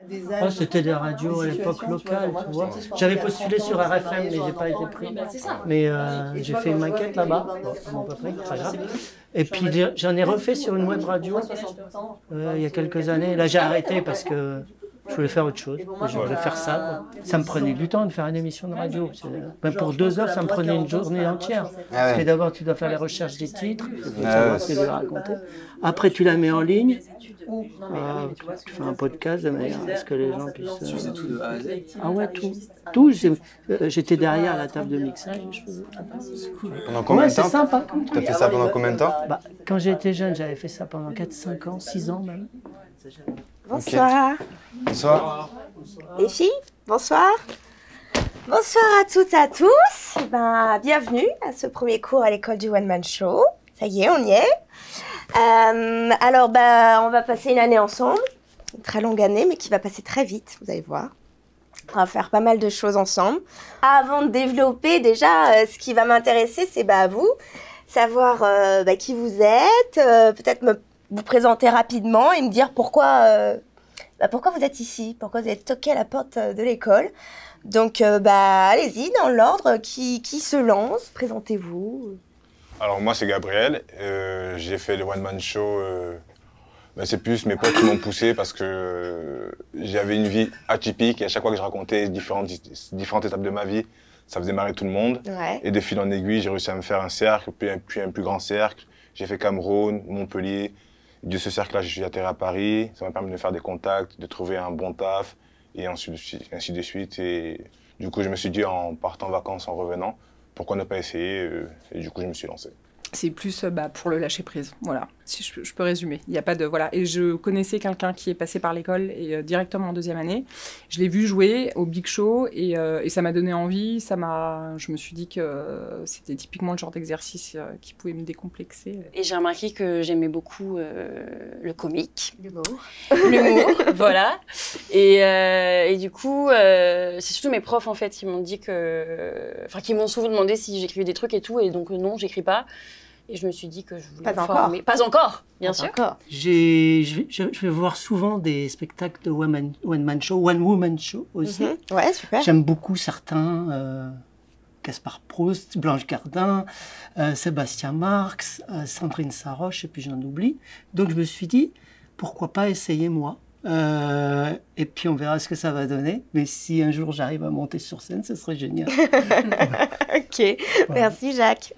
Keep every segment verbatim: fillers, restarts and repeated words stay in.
Oh, c'était des radios à l'époque locales, tu vois. J'avais postulé sur R F M, mais j'ai pas été pris. Mais euh, j'ai fait une maquette là-bas, bon, à peu près, très grave. Et puis j'en ai refait sur une web radio euh, il y a quelques années. Là, j'ai arrêté parce que je voulais faire autre chose. Je voulais faire ça, quoi. Ça me prenait du temps de faire une émission de radio. Ben, pour deux heures, ça me prenait une journée entière. Ah ouais. Parce que d'abord, tu dois faire les recherches des titres, savoir ce que tu veux raconter. Après, tu la mets en ligne. Euh, tu fais un podcast de manière à ce que les gens puissent... Euh... Tu faisais tout de A à Z? Ah ouais, tout. Tout. J'étais derrière la table de mixage. C'est cool. Pendant combien ouais, de temps? C'est sympa. Tu as fait ça pendant combien de temps? Bah, quand j'étais jeune, j'avais fait ça pendant quatre cinq ans, six ans même. Bonsoir. Okay. Bonsoir. Les filles, bonsoir. Bonsoir à toutes et à tous. Et ben, bienvenue à ce premier cours à l'école du One Man Show. Ça y est, on y est. Euh, alors, bah, on va passer une année ensemble. Une très longue année, mais qui va passer très vite, vous allez voir. On va faire pas mal de choses ensemble. Avant de développer, déjà, euh, ce qui va m'intéresser, c'est bah, vous. Savoir euh, bah, qui vous êtes, euh, peut-être me vous présenter rapidement et me dire pourquoi, euh, bah pourquoi vous êtes ici, pourquoi vous êtes toqué à la porte de l'école. Donc, euh, bah, allez-y, dans l'ordre, qui, qui se lance, présentez-vous. Alors moi, c'est Gabriel, euh, j'ai fait le One Man Show, euh, ben, c'est plus mes potes qui m'ont poussé parce que euh, j'avais une vie atypique et à chaque fois que je racontais différentes, différentes étapes de ma vie, ça faisait marrer tout le monde. Ouais. Et de fil en aiguille, j'ai réussi à me faire un cercle, puis un, puis un plus grand cercle. J'ai fait Cameroun, Montpellier. De ce cercle-là, je suis atterri à Paris. Ça m'a permis de faire des contacts, de trouver un bon taf, et ainsi de suite. Ainsi de suite. Et du coup, je me suis dit, en partant en vacances, en revenant, pourquoi ne pas essayer? Et du coup, je me suis lancé. C'est plus bah, pour le lâcher prise, voilà, si je, je peux résumer. Il y a pas de voilà. Et je connaissais quelqu'un qui est passé par l'école et euh, directement en deuxième année. Je l'ai vu jouer au Big Show et, euh, et ça m'a donné envie. Ça m'a, je me suis dit que euh, c'était typiquement le genre d'exercice euh, qui pouvait me décomplexer. Et j'ai remarqué que j'aimais beaucoup euh, le comique, l'humour, l'humour, voilà. Et, euh, et du coup, euh, c'est surtout mes profs en fait qui m'ont dit que, enfin, qui m'ont souvent demandé si j'écrivais des trucs et tout, et donc non, j'écris pas. Et je me suis dit que je voulais pas me former. Encore. Pas encore, bien pas sûr. Encore. J'ai, je, vais, je vais voir souvent des spectacles de One Man, one man Show, One Woman Show aussi. Mm-hmm. Ouais, super. J'aime beaucoup certains, euh, Gaspard Proust, Blanche Gardin, euh, Sébastien Marx, euh, Sandrine Saroche, et puis j'en oublie. Donc je me suis dit, pourquoi pas essayer moi? Euh, et puis on verra ce que ça va donner. Mais si un jour j'arrive à monter sur scène, ce serait génial. Ok, voilà. Merci Jacques.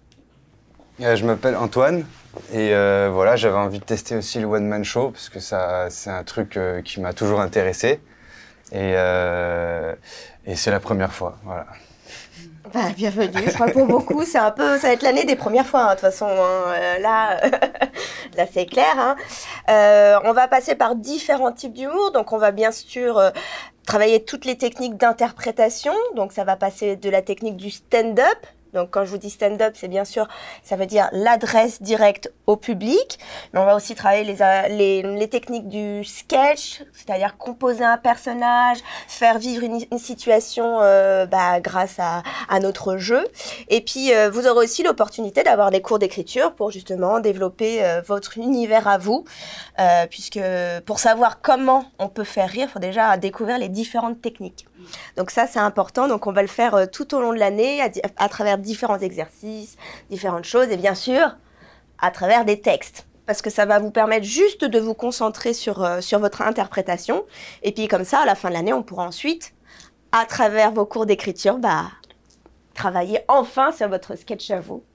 Euh, je m'appelle Antoine et euh, voilà, j'avais envie de tester aussi le One Man Show parce que ça, c'est un truc euh, qui m'a toujours intéressé et, euh, et c'est la première fois, voilà. Bah, bienvenue, je crois que pour beaucoup, c'est un peu, ça va être l'année des premières fois, hein, de toute façon, hein, euh, là, là c'est clair. Hein. Euh, on va passer par différents types d'humour, donc on va bien sûr euh, travailler toutes les techniques d'interprétation, donc ça va passer de la technique du stand-up. Donc, quand je vous dis stand-up, c'est bien sûr, ça veut dire l'adresse directe au public. Mais on va aussi travailler les, les, les techniques du sketch, c'est-à-dire composer un personnage, faire vivre une, une situation euh, bah, grâce à, à notre jeu. Et puis, euh, vous aurez aussi l'opportunité d'avoir des cours d'écriture pour justement développer euh, votre univers à vous. Euh, puisque pour savoir comment on peut faire rire, il faut déjà découvrir les différentes techniques. Donc ça, c'est important. Donc on va le faire euh, tout au long de l'année, à, à travers différents exercices, différentes choses, et bien sûr, à travers des textes. Parce que ça va vous permettre juste de vous concentrer sur, euh, sur votre interprétation. Et puis comme ça, à la fin de l'année, on pourra ensuite, à travers vos cours d'écriture, bah, travailler enfin sur votre sketch à vous.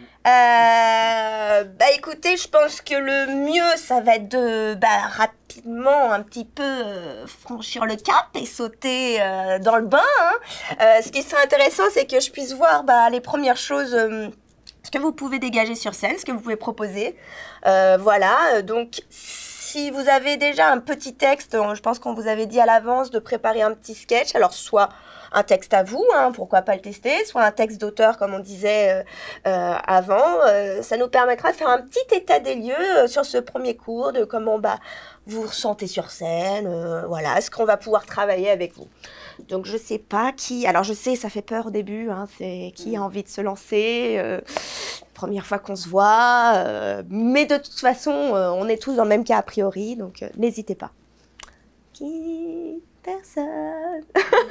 Euh, bah écoutez, je pense que le mieux, ça va être de bah, rapidement un petit peu euh, franchir le cap et sauter euh, dans le bain. Hein. Euh, ce qui serait intéressant, c'est que je puisse voir bah, les premières choses, euh, ce que vous pouvez dégager sur scène, ce que vous pouvez proposer. Euh, voilà, donc si vous avez déjà un petit texte, je pense qu'on vous avait dit à l'avance de préparer un petit sketch, alors soit un texte à vous, hein, pourquoi pas le tester, soit un texte d'auteur comme on disait euh, euh, avant. Euh, ça nous permettra de faire un petit état des lieux euh, sur ce premier cours, de comment bah, vous vous ressentez sur scène, euh, voilà, ce qu'on va pouvoir travailler avec vous. Donc je sais pas qui, alors je sais ça fait peur au début, hein, c'est qui a envie de se lancer, euh, première fois qu'on se voit, euh, mais de toute façon euh, on est tous dans le même cas a priori, donc euh, n'hésitez pas. qui? Personne.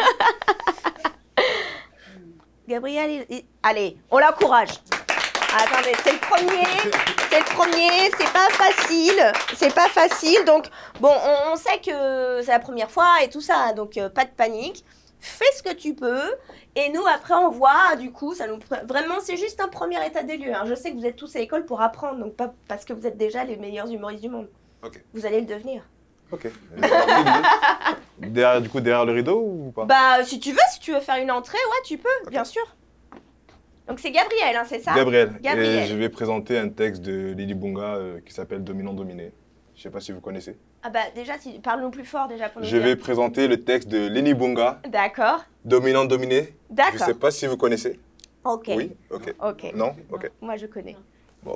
Gabriel, il, il... allez, on l'encourage. Attendez, c'est le premier, c'est le premier, c'est pas facile, c'est pas facile. Donc, bon, on, on sait que c'est la première fois et tout ça, donc euh, pas de panique. Fais ce que tu peux et nous, après, on voit, du coup, ça nous... Vraiment, c'est juste un premier état des lieux. Hein. Je sais que vous êtes tous à l'école pour apprendre, donc pas parce que vous êtes déjà les meilleurs humoristes du monde. Ok. Vous allez le devenir. Ok. derrière, du coup, derrière le rideau ou pas? Bah, si tu veux, si tu veux faire une entrée, ouais, tu peux, okay. Bien sûr. Donc c'est Gabriel, hein, c'est ça? Gabriel. Gabriel. Et je vais présenter un texte de Lily Bunga euh, qui s'appelle Dominant-Dominé. Je sais pas si vous connaissez. Ah bah déjà, si... parle-nous plus fort déjà pour nous Je dire. vais présenter le texte de Lily Bunga. D'accord. Dominant-Dominé. D'accord. Je sais pas si vous connaissez. Ok. Oui, ok. Ok. Non? Ok. Moi je connais. Bon.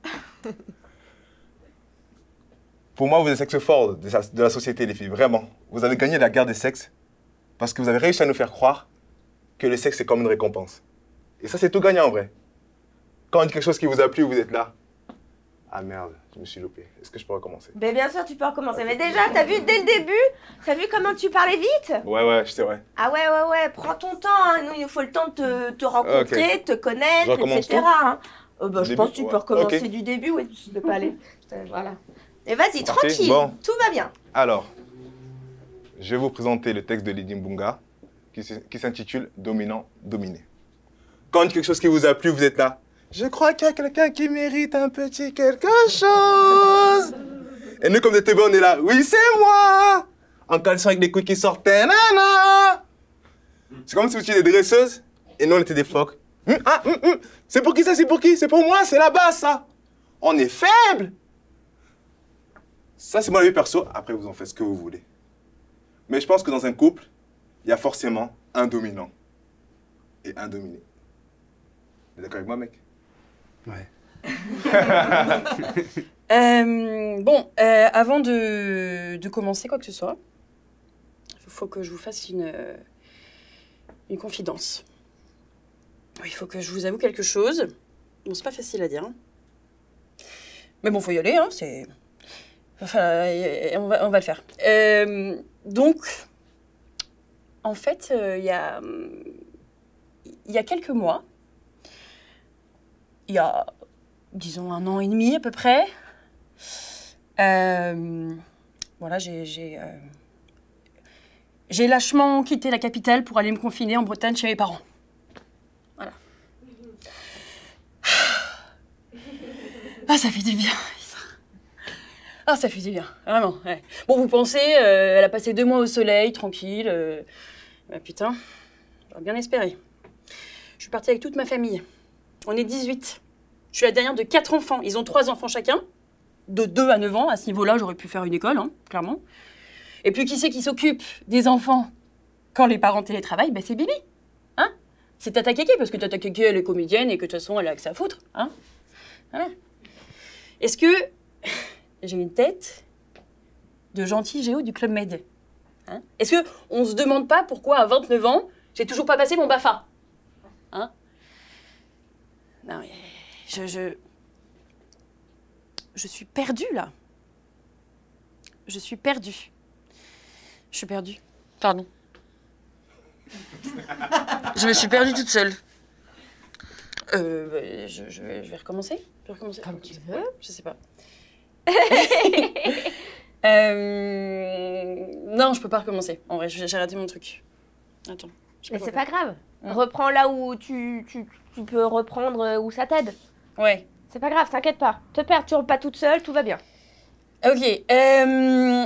Pour moi, vous êtes sexe fort de, de la société, les filles, vraiment. Vous avez gagné la guerre des sexes parce que vous avez réussi à nous faire croire que le sexe, c'est comme une récompense. Et ça, c'est tout gagnant, en vrai. Quand on dit quelque chose qui vous a plu, vous êtes là. Ah merde, je me suis loupé. Est-ce que je peux recommencer? Mais bien sûr, tu peux recommencer. Mais déjà, t'as vu dès le début? T'as vu comment tu parlais vite? Ouais, ouais, c'est vrai. Ah ouais, ouais, ouais. Prends ton temps. Hein. Nous, il nous faut le temps de te, te rencontrer, okay. de te connaître, et cetera. Hein. Euh, bah, je début, pense que tu ouais. peux recommencer okay. du début. Oui, tu peux pas aller. Voilà. Et vas-y, tranquille. Bon. Tout va bien. Alors, je vais vous présenter le texte de Lily Bunga qui s'intitule Dominant-Dominé. Quand il y a quelque chose qui vous a plu, vous êtes là. Je crois qu'il y a quelqu'un qui mérite un petit quelque chose. Et nous, comme des teubés, on est là. Oui, c'est moi. En caleçon avec des couilles qui sortaient. C'est comme si vous étiez des dresseuses et nous, on était des phoques. Hum, ah, hum, hum. C'est pour qui ça? C'est pour qui? C'est pour moi, c'est là-bas, ça. On est faible. Ça, c'est mon avis perso. Après, vous en faites ce que vous voulez. Mais je pense que dans un couple, il y a forcément un dominant et un dominé. T'es d'accord avec moi, mec? Ouais. euh, bon, euh, avant de, de commencer quoi que ce soit, il faut que je vous fasse une, une confidence. Il faut que je vous avoue quelque chose. Bon, c'est pas facile à dire. Hein. Mais bon, faut y aller, hein, c'est... Enfin, on va, on va le faire. Euh, donc, en fait, il euh, y a... Il y a quelques mois, il y a, disons, un an et demi à peu près, euh, voilà, j'ai, j'ai, euh, j'ai lâchement quitté la capitale pour aller me confiner en Bretagne chez mes parents. Voilà. Ah, ça fait du bien. Ah, ça fait du bien, vraiment. Ouais. Bon, vous pensez, euh, elle a passé deux mois au soleil, tranquille. Euh, bah, putain, j'aurais bien espéré. Je suis partie avec toute ma famille. On est dix-huit. Je suis la dernière de quatre enfants. Ils ont trois enfants chacun, de deux à neuf ans. À ce niveau-là, j'aurais pu faire une école, hein, clairement. Et puis, qui c'est qui s'occupe des enfants quand les parents télétravaillent? Ben, c'est Bibi. Hein? C'est Tata Kéké, parce que Tata Kéké, elle est comédienne et que de toute façon, elle a que ça à foutre. Hein? Voilà. Est-ce que j'ai une tête de gentil géo du Club Med? Hein? Est-ce qu'on ne se demande pas pourquoi, à vingt-neuf ans, j'ai toujours pas passé mon BAFA? Hein? Non, mais je, je... Je suis perdue, là. Je suis perdue. Je suis perdue. Pardon. Je me suis perdue toute seule. Euh, je, je, vais, je vais recommencer. Je vais recommencer. Comme tu veux. Je sais pas. euh... Non, je peux pas recommencer. En vrai, j'ai raté mon truc. Attends. Mais c'est pas grave. Mmh. Reprends là où tu, tu, tu peux reprendre où ça t'aide. Ouais. C'est pas grave, t'inquiète pas. Te perturbe pas toute seule, tout va bien. Ok. Euh...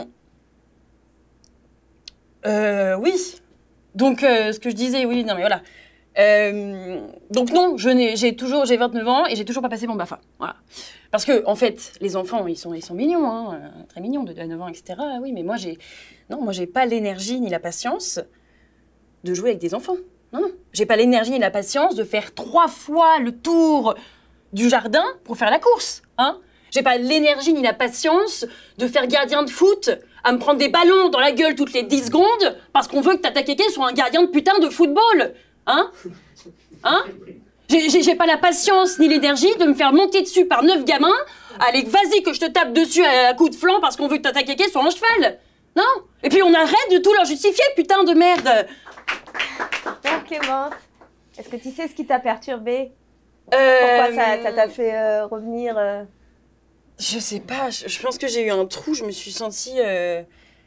Euh, oui. Donc, euh, ce que je disais, oui, non mais voilà. Euh, donc non, je n'ai, j'ai toujours, j'ai vingt-neuf ans et j'ai toujours pas passé mon BAFA. Voilà. Parce que, en fait, les enfants, ils sont, ils sont mignons, hein, très mignons, de deux à neuf ans, et cetera. Oui, mais moi, j'ai, non, moi, j'ai pas l'énergie ni la patience de jouer avec des enfants. Non, non. J'ai pas l'énergie ni la patience de faire trois fois le tour du jardin pour faire la course, hein. J'ai pas l'énergie ni la patience de faire gardien de foot, à me prendre des ballons dans la gueule toutes les dix secondes parce qu'on veut que Tata Kéké soit un gardien de putain de football. Hein? Hein? J'ai pas la patience ni l'énergie de me faire monter dessus par neuf gamins. Allez, vas-y que je te tape dessus à coups de flanc parce qu'on veut que Tata Kéké soit un cheval. Non. Et puis on arrête de tout leur justifier, putain de merde. Alors Clémence, est-ce que tu sais ce qui t'a perturbé? euh... Pourquoi ça t'a fait euh, revenir euh... Je sais pas, je, je pense que j'ai eu un trou, je me suis sentie... Euh...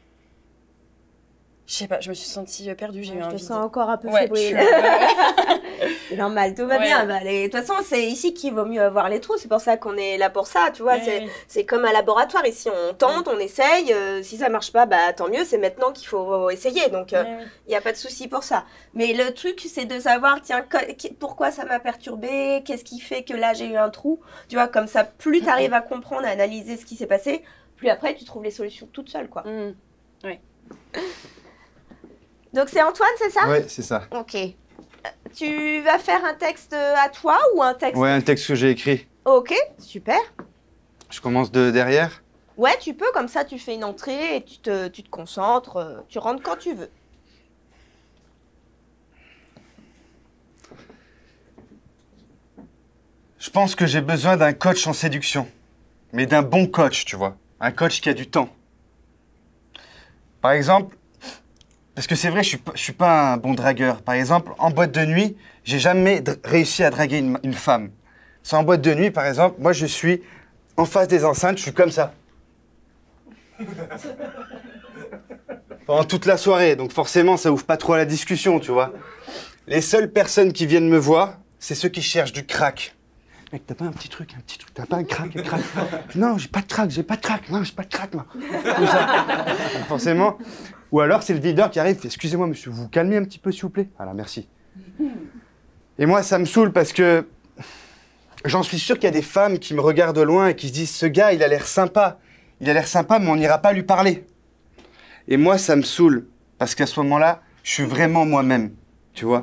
Je sais pas, je me suis sentie perdue, j'ai ouais, eu je un te vide. sens encore un peu ouais, fébrile. suis... C'est normal, tout va ouais. bien. Bah, les... De toute façon, c'est ici qu'il vaut mieux avoir les trous. C'est pour ça qu'on est là pour ça, tu vois. Ouais. C'est comme un laboratoire. Ici, on tente, on essaye. Euh, si ça marche pas, bah tant mieux. C'est maintenant qu'il faut essayer. Donc, il euh, n'y a pas de souci pour ça. Mais le truc, c'est de savoir, tiens, pourquoi ça m'a perturbée? Qu'est-ce qui fait que là, j'ai eu un trou? Tu vois, comme ça, plus tu arrives à comprendre, à analyser ce qui s'est passé, plus après, tu trouves les solutions toute seule, quoi. Mmh. Ouais. Donc, c'est Antoine, c'est ça? Oui, c'est ça. Ok. Tu vas faire un texte à toi ou un texte... Ouais, un texte que j'ai écrit. Ok, super. Je commence de derrière? Ouais, tu peux, comme ça tu fais une entrée et tu te, tu te concentres, tu rentres quand tu veux. Je pense que j'ai besoin d'un coach en séduction. Mais d'un bon coach, tu vois. Un coach qui a du temps. Par exemple... Parce que c'est vrai, je ne suis pas un bon dragueur. Par exemple, en boîte de nuit, j'ai jamais réussi à draguer une, une femme. C'est en boîte de nuit, par exemple, moi je suis en face des enceintes, je suis comme ça. Pendant toute la soirée, donc forcément, ça ouvre pas trop à la discussion, tu vois. Les seules personnes qui viennent me voir, c'est ceux qui cherchent du crack. Mec, t'as pas un petit truc, un petit truc, t'as pas un crack, un crack. Non, j'ai pas de crack, j'ai pas de crack, non, j'ai pas de crack, moi. Comme ça. Donc, forcément. Ou alors, c'est le videur qui arrive, fait « Excusez-moi, monsieur, vous vous calmez un petit peu, s'il vous plaît ?» Voilà, merci. Et moi, ça me saoule parce que j'en suis sûr qu'il y a des femmes qui me regardent de loin et qui se disent « Ce gars, il a l'air sympa. Il a l'air sympa, mais on n'ira pas lui parler. » Et moi, ça me saoule parce qu'à ce moment-là, je suis vraiment moi-même, tu vois.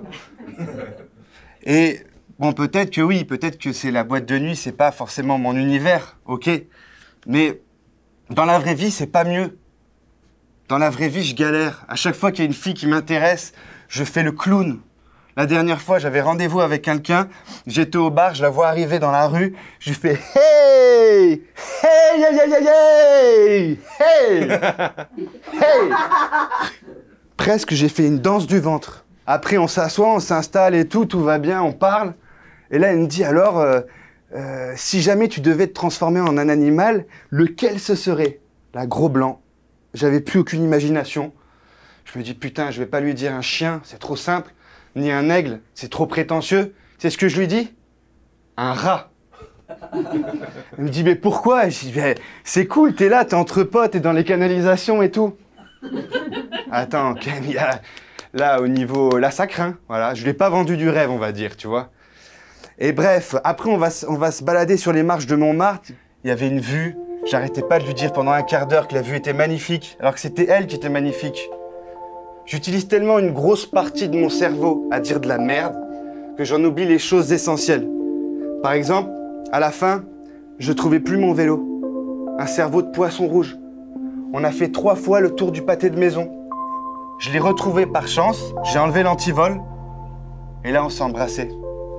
Et bon, peut-être que oui, peut-être que c'est la boîte de nuit, c'est pas forcément mon univers, ok. Mais dans la vraie vie, c'est pas mieux. Dans la vraie vie, je galère. À chaque fois qu'il y a une fille qui m'intéresse, je fais le clown. La dernière fois, j'avais rendez-vous avec quelqu'un, j'étais au bar, je la vois arriver dans la rue, je lui fais « Hey! Hey, hey, hey, hey, hey! Hey! Hey !» Presque, j'ai fait une danse du ventre. Après, on s'assoit, on s'installe et tout, tout va bien, on parle. Et là, elle me dit « Alors, euh, euh, si jamais tu devais te transformer en un animal, lequel ce serait ?» Là, gros blanc. J'avais plus aucune imagination. Je me dis, putain, je vais pas lui dire un chien, c'est trop simple, ni un aigle, c'est trop prétentieux. C'est ce que je lui dis? Un rat. Elle me dit, mais pourquoi? Je dis, mais c'est cool, t'es là, t'es entre potes, t'es dans les canalisations et tout. Attends, Ken, y a... là, au niveau... Là, ça craint, voilà. Je lui ai pas vendu du rêve, on va dire, tu vois. Et bref, après, on va, on va se balader sur les marches de Montmartre. Il y avait une vue. J'arrêtais pas de lui dire pendant un quart d'heure que la vue était magnifique, alors que c'était elle qui était magnifique. J'utilise tellement une grosse partie de mon cerveau à dire de la merde que j'en oublie les choses essentielles. Par exemple, à la fin, je trouvais plus mon vélo. Un cerveau de poisson rouge. On a fait trois fois le tour du pâté de maison. Je l'ai retrouvé par chance, j'ai enlevé l'antivol, et là on s'est embrassés.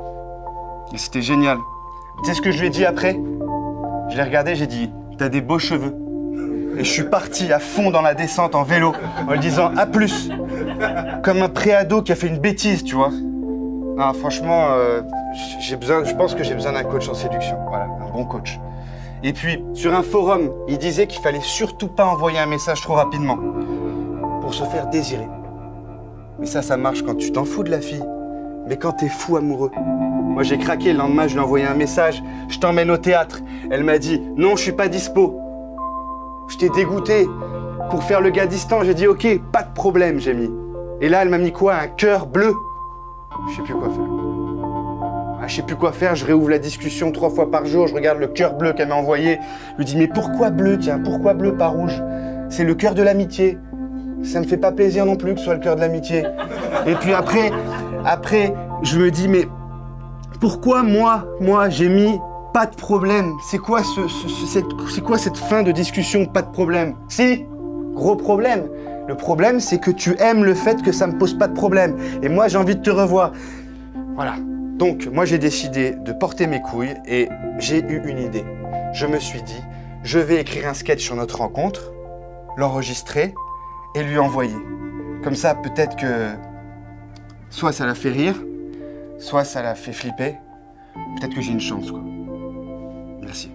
Et c'était génial. Tu sais ce que je lui ai dit après? Je l'ai regardé, j'ai dit, t'as des beaux cheveux. Et je suis parti à fond dans la descente en vélo, en lui disant à plus. Comme un préado qui a fait une bêtise, tu vois. Non, franchement, euh, j'ai besoin, je pense que j'ai besoin d'un coach en séduction. Voilà, un bon coach. Et puis, sur un forum, il disait qu'il fallait surtout pas envoyer un message trop rapidement pour se faire désirer. Mais ça, ça marche quand tu t'en fous de la fille. Mais quand t'es fou amoureux. Moi, j'ai craqué, le lendemain, je lui ai envoyé un message. Je t'emmène au théâtre. Elle m'a dit, non, je suis pas dispo. Je t'ai dégoûté. Pour faire le gars distant, j'ai dit, ok, pas de problème, j'ai mis. Et là, elle m'a mis quoi? Un cœur bleu. Je sais plus quoi faire. Ah, je sais plus quoi faire, je réouvre la discussion trois fois par jour, je regarde le cœur bleu qu'elle m'a envoyé. Je lui dis, mais pourquoi bleu, tiens, pourquoi bleu, pas rouge? C'est le cœur de l'amitié. Ça me fait pas plaisir non plus que ce soit le cœur de l'amitié. Et puis après, après, je me dis, mais pourquoi moi, moi, j'ai mis pas de problème? C'est quoi, ce, ce, ce, cette, c'est quoi cette fin de discussion, pas de problème? Si, gros problème. Le problème, c'est que tu aimes le fait que ça me pose pas de problème. Et moi, j'ai envie de te revoir. Voilà. Donc, moi, j'ai décidé de porter mes couilles et j'ai eu une idée. Je me suis dit, je vais écrire un sketch sur notre rencontre, l'enregistrer et lui envoyer. Comme ça, peut-être que soit ça la fait rire, soit ça la fait flipper. Peut-être que j'ai une chance, quoi. Merci.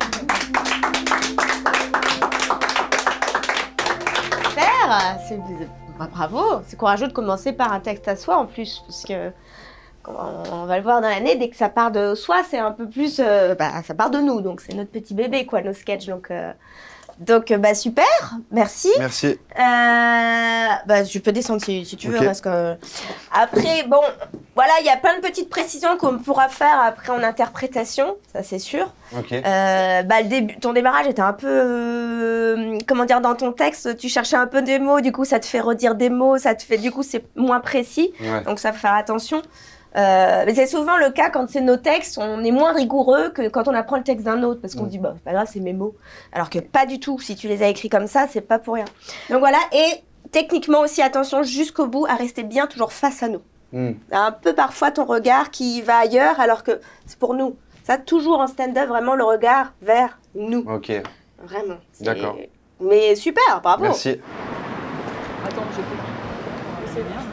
Super, c'est bah, bravo. C'est courageux de commencer par un texte à soi en plus, parce que on va le voir dans l'année, dès que ça part de soi, c'est un peu plus, euh, bah, ça part de nous, donc c'est notre petit bébé, quoi, nos sketchs, donc. Euh... Donc, bah super, merci. Merci. Euh, bah, je peux descendre si, si tu veux. Okay. Parce que... Après, bon, voilà, il y a plein de petites précisions qu'on pourra faire après en interprétation, ça c'est sûr. Okay. Euh, bah, le début, ton démarrage était un peu, euh, comment dire, dans ton texte, tu cherchais un peu des mots, du coup ça te fait redire des mots, ça te fait, du coup c'est moins précis, ouais. Donc ça faut faire attention. Euh, mais c'est souvent le cas quand c'est nos textes, on est moins rigoureux que quand on apprend le texte d'un autre parce qu'on mmh. dit bah c'est pas grave, c'est mes mots. Alors que pas du tout, si tu les as écrits comme ça, c'est pas pour rien. Donc voilà, et techniquement aussi attention jusqu'au bout à rester bien toujours face à nous. Mmh. Un peu parfois ton regard qui va ailleurs alors que c'est pour nous. Ça toujours en stand-up vraiment le regard vers nous. Ok. Vraiment. D'accord. Mais super, bravo. Merci. Attends, je peux. C'est bien.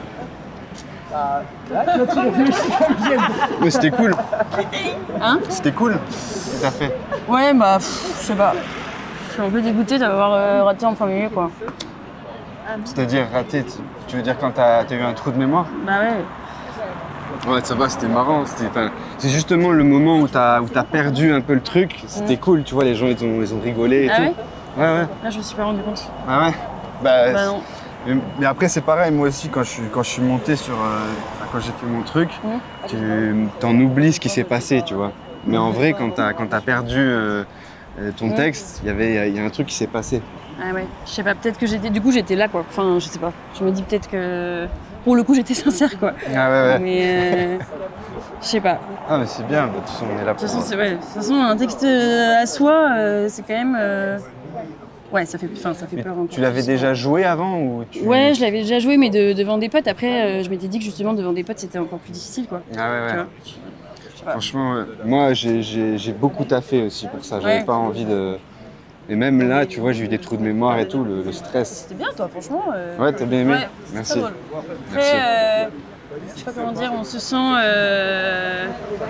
Mais c'était cool. Hein? C'était cool ce que t'as fait. Ouais, bah, pff, je sais pas. Je suis un peu dégoûtée d'avoir euh, raté en premier lieu, quoi. C'est-à-dire raté, tu, tu veux dire quand t'as as eu un trou de mémoire? Bah ouais. Ouais, ça va, c'était marrant. C'est justement le moment où t'as as perdu un peu le truc. C'était ouais. cool, tu vois, les gens ils ont, ils ont rigolé et ah tout. Ouais, ouais, ouais. Là, je me suis pas rendu compte. Ah ouais? Bah, bah non. Mais, mais après, c'est pareil, moi aussi, quand je suis, quand je suis monté sur. Euh, quand j'ai fait mon truc, mmh. tu t'en oublies ce qui s'est passé, tu vois. Mais en vrai, quand t'as quand t'as perdu euh, ton mmh. texte, il y avait il y a un truc qui s'est passé. Ah ouais, je sais pas, peut-être que j'étais. Du coup, j'étais là, quoi. Enfin, je sais pas. Je me dis peut-être que. Pour le coup, j'étais sincère, quoi. Ah ouais, ouais. Mais. Euh, je sais pas. Ah, mais c'est bien, de toute façon, on est là pour. De toute façon, ouais. De toute façon, un texte à soi, euh, c'est quand même. Euh, Ouais, ça fait, ça fait peur. Tu l'avais déjà joué avant ou tu... Ouais, je l'avais déjà joué, mais de, devant des potes. Après, euh, je m'étais dit que justement, devant des potes, c'était encore plus difficile, quoi. Ah ouais, ouais. Franchement, ouais. Moi, j'ai beaucoup taffé aussi pour ça. J'avais ouais. pas envie de... Et même là, tu vois, j'ai eu des trous de mémoire et tout, le, le stress. C'était bien, toi, franchement. Euh... Ouais, t'as bien aimé? Ouais, merci. Après, merci. Euh, je sais pas comment dire, on se sent... Euh...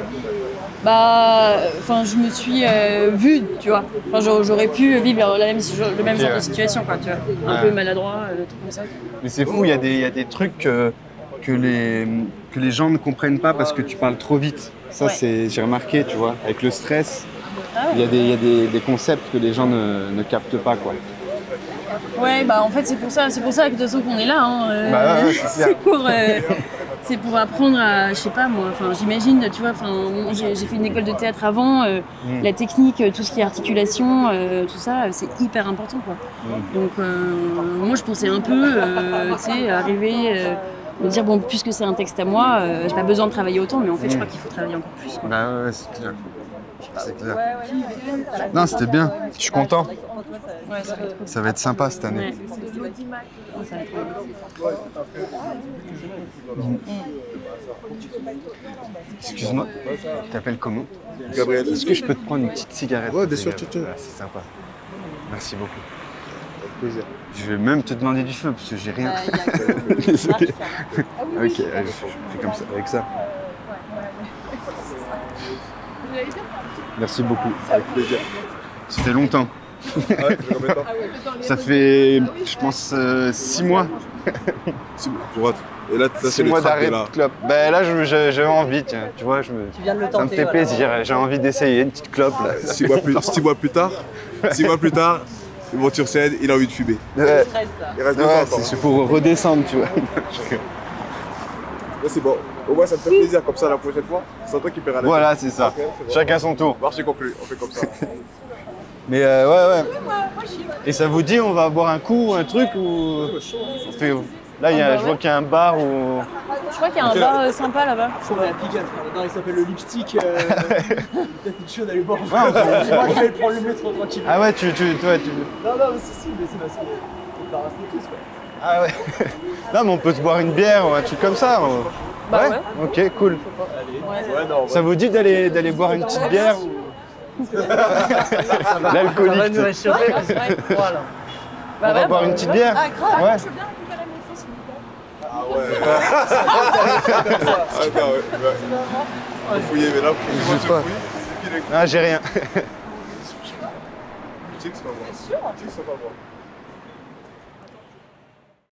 Bah, enfin, je me suis euh, vue, tu vois. Enfin, j'aurais pu vivre la même, le même genre de situation, quoi, tu vois. Un ouais. peu maladroit, euh, des trucs comme ça. Mais c'est fou, il y, y a des trucs que, que, les, que les gens ne comprennent pas parce que tu parles trop vite. Ça, ouais. j'ai remarqué, tu vois, avec le stress, il ah ouais. y a, des, y a des, des concepts que les gens ne, ne captent pas, quoi. Ouais, bah en fait, c'est pour ça, c'est pour ça que de toute façon qu'on est là. Hein, euh, bah ouais, c'est pour... Euh, C'est pour apprendre à, je sais pas moi, enfin j'imagine, tu vois, enfin j'ai fait une école de théâtre avant, euh, mmh. la technique, tout ce qui est articulation, euh, tout ça, c'est hyper important, quoi. Mmh. Donc euh, moi je pensais un peu, euh, tu sais, arriver, euh, me dire bon, puisque c'est un texte à moi, euh, j'ai pas besoin de travailler autant, mais en fait mmh. je crois qu'il faut travailler encore plus, quoi. Bah ouais, c'est clair. C'est clair. Non, c'était bien. Je suis content. Ouais, ça, va être cool. Ça va être sympa cette année. Ouais. Excuse-moi, tu t'appelles comment? Gabriel. Est-ce que je peux te prendre une petite cigarette? Ouais, bien sûr, tu te. C'est sympa. Merci beaucoup. Avec plaisir. Je vais même te demander du feu parce que j'ai rien. Euh, Désolé. Ok, allez, je fais comme ça, avec ça. Merci beaucoup. Avec plaisir. Ça fait longtemps. Ah ouais, ça fait, je pense, euh, six mois. Six mois. Pour Et là, ça, six mois d'arrêt de clope. Ben là, j'avais envie, tiens, tu vois, je me, tu viens de le tenter, ça me fait voilà. plaisir. J'ai envie d'essayer une petite clope. Là. Six mois plus, six mois plus tard, six mois plus tard, ils vont sur scène, il a envie de fumer. Ouais. Il reste ouais, c'est pour redescendre, tu vois. C'est bon. Au moins, ça me fait plaisir. Comme ça, la prochaine fois, c'est toi qui paiera la Voilà, c'est ça. Okay, chacun son tour. Marché conclu, on fait comme ça. Mais euh, ouais, ouais. Et ça vous dit, on va boire un coup, un truc ou on fait... Là, il y a, je vois qu'il y a un bar où... Je crois qu'il y a un bar euh, sympa là-bas. Je crois qu'il y a la Pigalle, il s'appelle le Lipstick. Euh... Peut-être une chose d'aller boire. Ouais, on moi, je vais prendre le métro tranquille. Ah ouais, tu... tu, toi, tu... Non, non, mais si, si, mais c'est parce que... On peut rester tous, quoi. Ah ouais. Non, mais on peut se boire une bière ou un truc comme ça. On... Bah ouais, ouais. Ok, cool. Ouais. Ouais, non, ça vous dit d'aller d'aller boire une petite bière ou... L'alcoolique. Ça va nous réchauffer parce que c'est froid là. Bah On va ouais, boire bah, une petite bière. Ah, grave. Ouais. Je veux bien récupérer mon faux, s'il vous plaît. Ah ouais. Attends, ouais. Faut fouiller, mais là, Je moi, sais tu pas. fouilles. Et puis, les- Ah, j'ai rien. Tu sais que c'est pas moi. Tu sais que c'est pas moi.